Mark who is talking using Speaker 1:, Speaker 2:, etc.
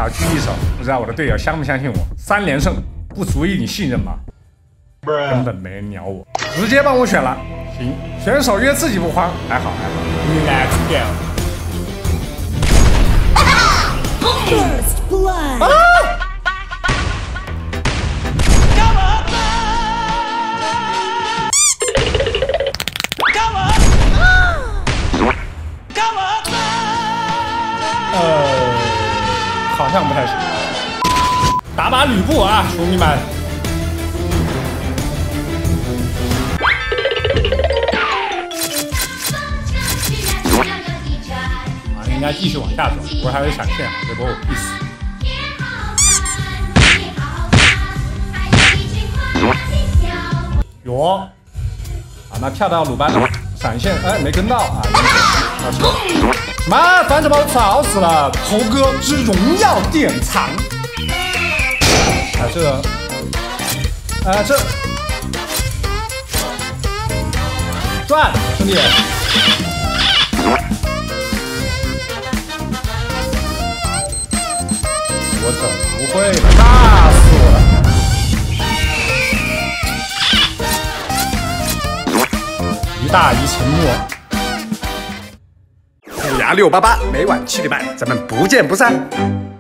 Speaker 1: 小狙一手，不知道我的队友相不相信我？3连胜不足以你信任吗？根本没人鸟我，直接帮我选了。行，选手约自己不慌，还好。Let's
Speaker 2: go。First blood。
Speaker 1: 好像不太行。打把吕布啊，兄弟们！啊，应该继续往下走，不过还有闪现啊，这波我必死。哟，啊，那跳到鲁班了，闪现，哎，没跟到啊，什么？反正把我吵死了！猴哥之荣耀典藏。啊，这转，兄弟！我怎么不会呢？炸死我了！一大一沉默。虎牙688，每晚7点半，咱们不见不散。